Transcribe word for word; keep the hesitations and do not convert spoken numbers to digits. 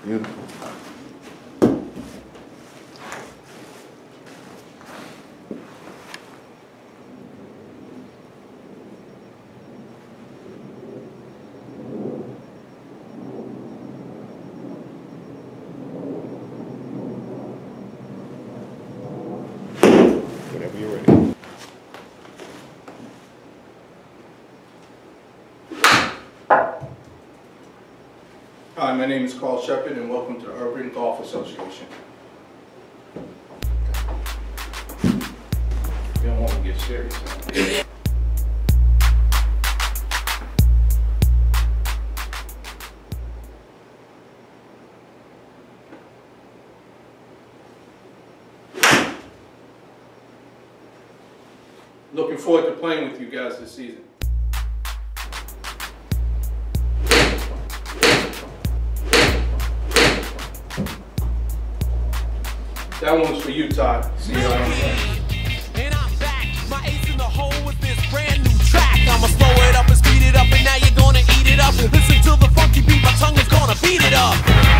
Beautiful. Whenever you're ready. Hi, my name is Carl Shepard and welcome to the Urban Golf Association. You don't want to get serious. Huh? Looking forward to playing with you guys this season. That one's for you, Todd. See you on And I'm back. My ace in the hole with this brand new track. I'ma slow it up and speed it up, and now you're gonna eat it up. Listen to the funky beat, my tongue is gonna beat it up.